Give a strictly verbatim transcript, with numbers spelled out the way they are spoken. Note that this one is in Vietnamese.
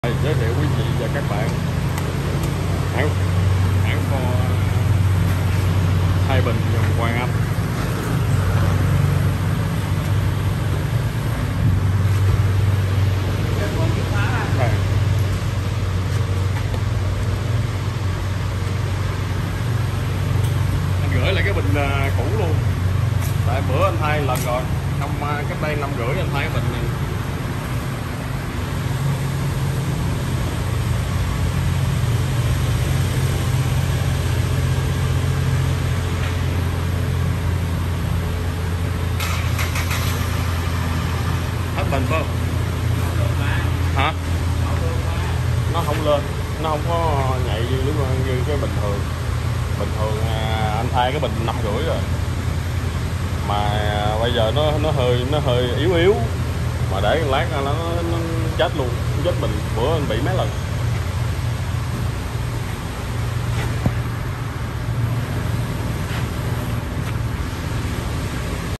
Giới thiệu quý vị và các bạn hãng hãng kho Thái Bình dòng Quang Anh. À. Anh gửi lại cái bình cũ luôn, tại bữa anh thay lần rồi, năm cách đây năm rưỡi anh thay cái bình này. Hết bình phải không? Hả? Nó không lên, nó không có nhạy như, như cái bình thường. Bình thường à, anh thay cái bình năm rưỡi rồi, mà bây giờ nó nó hơi nó hơi yếu yếu, mà để lát nó, nó, nó chết luôn, chết bình. Bữa anh bị mấy lần.